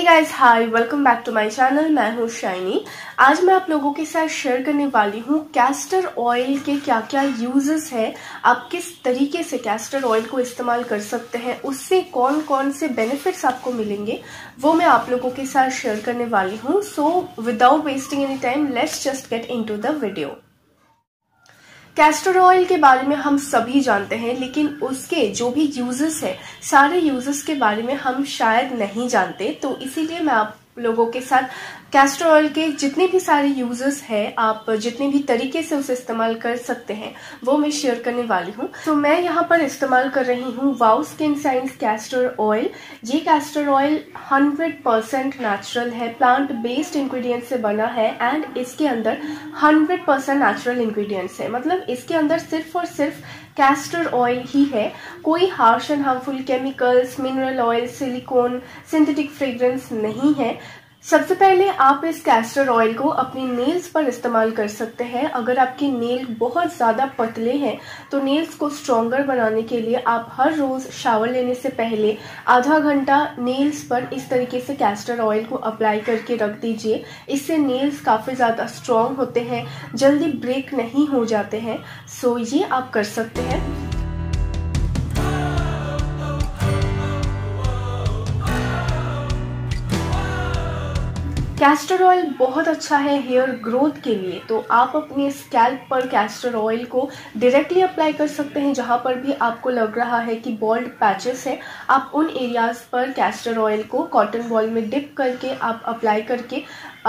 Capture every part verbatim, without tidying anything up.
Guys, hi, welcome back to my channel. मैं हूँ shiny. आज मैं आप लोगों के साथ शेयर करने वाली हूँ कैस्टर ऑयल के क्या क्या यूजेस है, आप किस तरीके से कैस्टर ऑयल को इस्तेमाल कर सकते हैं, उससे कौन कौन से बेनिफिट्स आपको मिलेंगे वो मैं आप लोगों के साथ शेयर करने वाली हूँ। So without wasting any time, let's just get into the video. Castor oil के बारे में हम सभी जानते हैं, लेकिन उसके जो भी यूजेस है, सारे यूजेस के बारे में हम शायद नहीं जानते। तो इसीलिए मैं आप लोगों के साथ कैस्टर ऑयल के जितने भी सारे यूजेस हैं, आप जितने भी तरीके से उसे इस्तेमाल कर सकते हैं, वो मैं शेयर करने वाली हूँ। तो मैं यहाँ पर इस्तेमाल कर रही हूँ wow skin science castor oil. ये castor oil hundred percent natural है, प्लांट बेस्ड इंग्रेडिएंट से बना है एंड इसके अंदर हंड्रेड परसेंट नेचुरल इंग्रेडिएंट्स है। मतलब इसके अंदर सिर्फ और सिर्फ कैस्टर ऑयल ही है, कोई harsh and harmful chemicals, mineral oil, silicone, synthetic fragrance नहीं है। सबसे पहले आप इस कैस्टर ऑयल को अपने नेल्स पर इस्तेमाल कर सकते हैं। अगर आपके नेल बहुत ज़्यादा पतले हैं तो नेल्स को स्ट्रॉन्गर बनाने के लिए आप हर रोज़ शावर लेने से पहले आधा घंटा नेल्स पर इस तरीके से कैस्टर ऑयल को अप्लाई करके रख दीजिए। इससे नेल्स काफ़ी ज़्यादा स्ट्रॉन्ग होते हैं, जल्दी ब्रेक नहीं हो जाते हैं। सो ये आप कर सकते हैं। कैस्टर ऑयल बहुत अच्छा है हेयर ग्रोथ के लिए, तो आप अपने स्कैल्प पर कैस्टर ऑयल को डायरेक्टली अप्लाई कर सकते हैं। जहां पर भी आपको लग रहा है कि बॉल्ड पैचेस है, आप उन एरियाज पर कैस्टर ऑयल को कॉटन बॉल में डिप करके आप अप्लाई करके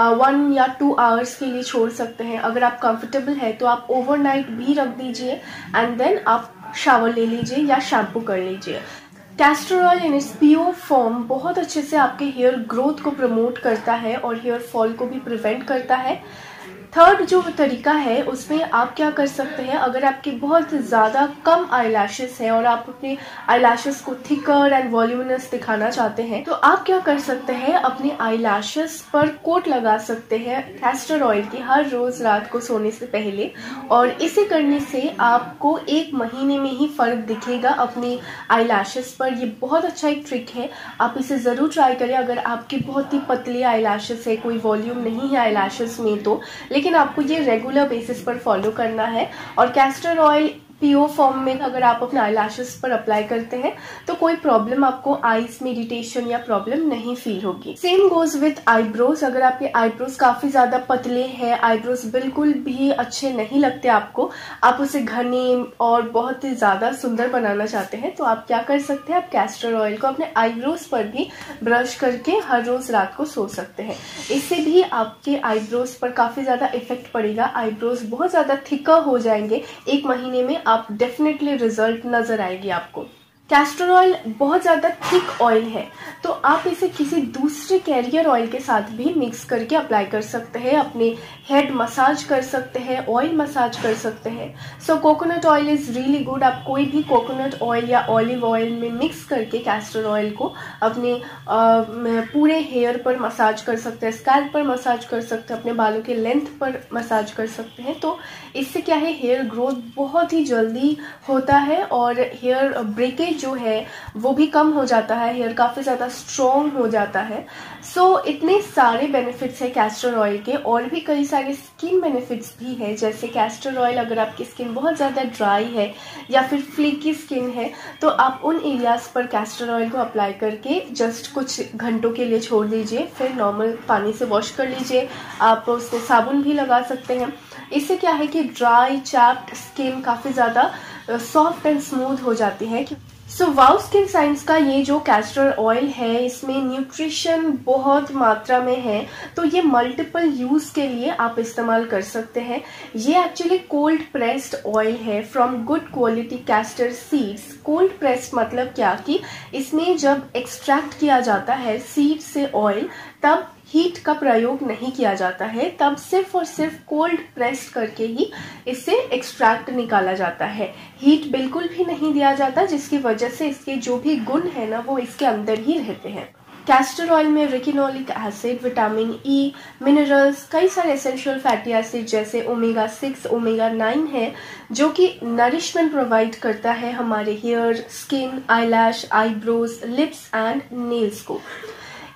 वन या टू आवर्स के लिए छोड़ सकते हैं। अगर आप कंफर्टेबल है तो आप ओवरनाइट भी रख दीजिए एंड देन आप शावर ले लीजिए या शैम्पू कर लीजिए। Castor oil in its pure form बहुत अच्छे से आपके हेयर ग्रोथ को प्रमोट करता है और हेयर फॉल को भी प्रिवेंट करता है। थर्ड जो तरीका है उसमें आप क्या कर सकते हैं, अगर आपके बहुत ज़्यादा कम आईलैशेस है और आप अपने आईलैशेस को थिकर एंड वॉल्यूमिनस दिखाना चाहते हैं, तो आप क्या कर सकते हैं, अपने आईलैशेस पर कोट लगा सकते हैं कैस्टर ऑयल की हर रोज़ रात को सोने से पहले। और इसे करने से आपको एक महीने में ही फ़र्क दिखेगा अपने आईलैशेस पर। ये बहुत अच्छा एक ट्रिक है, आप इसे ज़रूर ट्राई करें। अगर आपके बहुत ही पतले आईलैशेस है, कोई वॉल्यूम नहीं है आईलैशेस में, तो लेकिन आपको ये रेगुलर बेसिस पर फॉलो करना है। और कैस्टर ऑयल प्योर फॉर्म में अगर आप अपने आईलैशेस पर अप्लाई करते हैं तो कोई प्रॉब्लम आपको आईज में इरिटेशन या प्रॉब्लम नहीं फील होगी। Same goes with eyebrows. अगर आपके आईब्रोज काफी ज्यादा पतले हैं, आईब्रोज बिल्कुल भी अच्छे नहीं लगते आपको, आप उसे घने और बहुत ही ज्यादा सुंदर बनाना चाहते हैं, तो आप क्या कर सकते हैं, आप कैस्टर ऑयल को अपने आईब्रोज पर भी ब्रश करके हर रोज रात को सो सकते हैं। इससे भी आपके आईब्रोज पर काफी ज्यादा इफेक्ट पड़ेगा, आईब्रोज बहुत ज्यादा थिकर हो जाएंगे। एक महीने में आप डेफिनेटली रिजल्ट नजर आएगी आपको। कैस्टर ऑयल बहुत ज़्यादा थिक ऑयल है, तो आप इसे किसी दूसरे कैरियर ऑयल के साथ भी मिक्स करके अप्लाई कर सकते हैं। अपने हेड मसाज कर सकते हैं, ऑयल मसाज कर सकते हैं। So coconut oil is really good. आप कोई भी कोकोनट ऑयल या ऑलिव ऑयल में मिक्स करके कैस्टर ऑयल को अपने आ, पूरे हेयर पर मसाज कर सकते हैं, स्कैल्प पर मसाज कर सकते हैं, अपने बालों के लेंथ पर मसाज कर सकते हैं। तो इससे क्या है, हेयर ग्रोथ बहुत ही जल्दी होता है और हेयर ब्रेकेज जो है वो भी कम हो जाता है, हेयर काफी ज्यादा स्ट्रॉन्ग हो जाता है। सो so, इतने सारे बेनिफिट्स है कैस्टर ऑयल के। और भी कई सारे स्किन बेनिफिट्स भी है, जैसे कैस्टर ऑयल अगर आपकी स्किन बहुत ज्यादा ड्राई है या फिर फ्लेकी स्किन है, तो आप उन एरियाज पर कैस्टर ऑयल को अप्लाई करके जस्ट कुछ घंटों के लिए छोड़ दीजिए, फिर नॉर्मल पानी से वॉश कर लीजिए। आप उसमें साबुन भी लगा सकते हैं। इससे क्या है कि ड्राई चैप्ड स्किन काफी ज्यादा सॉफ्ट एंड स्मूथ हो जाती है। सो वाओ स्किन साइंस का ये जो कैस्टर ऑयल है, इसमें न्यूट्रिशन बहुत मात्रा में है, तो ये मल्टीपल यूज के लिए आप इस्तेमाल कर सकते हैं। ये एक्चुअली कोल्ड प्रेस्ड ऑयल है from good quality castor seeds. Cold pressed मतलब क्या कि इसमें जब एक्सट्रैक्ट किया जाता है सीड से ऑयल, तब हीट का प्रयोग नहीं किया जाता है, तब सिर्फ और सिर्फ कोल्ड प्रेस करके ही इससे एक्सट्रैक्ट निकाला जाता है। हीट बिल्कुल भी नहीं दिया जाता, जिसकी वजह से इसके जो भी गुण है ना, वो इसके अंदर ही रहते हैं। कैस्टर ऑयल में ricinoleic acid, vitamin E, minerals, कई सारे एसेंशियल फैटी एसिड जैसे ओमेगा सिक्स, ओमेगा नाइन है, जो कि नरिशमेंट प्रोवाइड करता है हमारे hair, skin, eyelash, eyebrows, lips and nails को।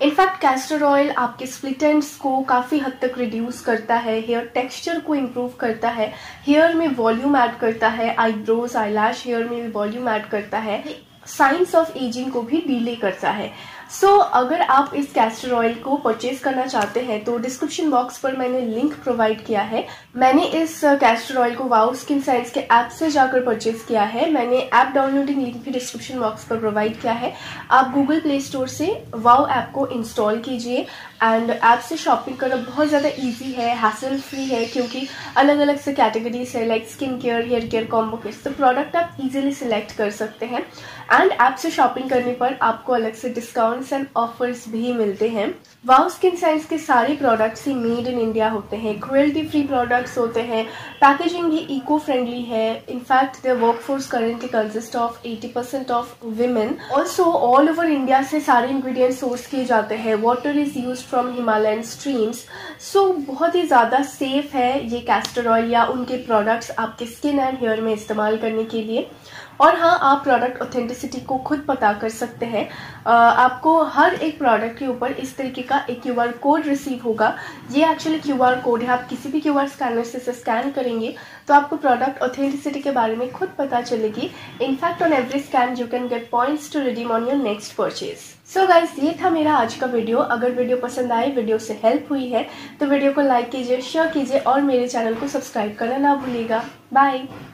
इनफैक्ट कैस्टर ऑयल आपके स्प्लिट एंड्स को काफ़ी हद तक रिड्यूस करता है, हेयर टेक्सचर को इम्प्रूव करता है, हेयर में वॉल्यूम ऐड करता है, आईब्रोज आईलैश हेयर में भी वॉल्यूम ऐड करता है, साइंस ऑफ एजिंग को भी डिले करता है। सो so, अगर आप इस कैस्टर ऑयल को परचेज करना चाहते हैं तो डिस्क्रिप्शन बॉक्स पर मैंने लिंक प्रोवाइड किया है। मैंने इस कैस्टर ऑयल को वाओ स्किन साइंस के ऐप से जाकर परचेज किया है। मैंने ऐप डाउनलोडिंग लिंक भी डिस्क्रिप्शन बॉक्स पर प्रोवाइड किया है। आप गूगल प्ले स्टोर से वाओ ऐप को इंस्टॉल कीजिए एंड ऐप से शॉपिंग करना बहुत ज़्यादा ईजी है, हैसल फ्री है, क्योंकि अलग अलग से कैटेगरीज है like skin care, hair care, combo kits, तो प्रोडक्ट आप इजीली सिलेक्ट कर सकते हैं एंड ऐप से शॉपिंग करने पर आपको अलग से डिस्काउंट्स एंड ऑफर्स भी मिलते हैं। वाओ स्किन साइंस के सारे प्रोडक्ट्स ही मेड इन इंडिया होते हैं, क्रुएल्टी फ्री प्रोडक्ट्स होते हैं, पैकेजिंग भी इको फ्रेंडली है। In fact the workforce currently consist of eighty percent of women. Also all over India से सारे इंग्रेडिएंट्स सोर्स किए जाते हैं। Water is used from Himalayan streams. So बहुत ही ज़्यादा सेफ है ये कैस्टर ऑयल या उनके प्रोडक्ट्स आपके स्किन एंड हेयर में इस्तेमाल करने के लिए। और हाँ, आप प्रोडक्ट ऑथेंटिसिटी को खुद पता कर सकते हैं। आपको हर एक प्रोडक्ट के ऊपर इस तरीके का एक क्यू आर कोड रिसीव होगा। ये एक्चुअली क्यू आर कोड है, आप किसी भी क्यू आर स्कैनर से इसे स्कैन करेंगे तो आपको प्रोडक्ट ऑथेंटिसिटी के बारे में खुद पता चलेगी। In fact on every scan you can get points to redeem on your next purchase. So guys, ये था मेरा आज का वीडियो। अगर वीडियो पसंद आए, वीडियो से हेल्प हुई है तो वीडियो को लाइक कीजिए, शेयर कीजिए और मेरे चैनल को सब्सक्राइब करना ना भूलिएगा। बाय।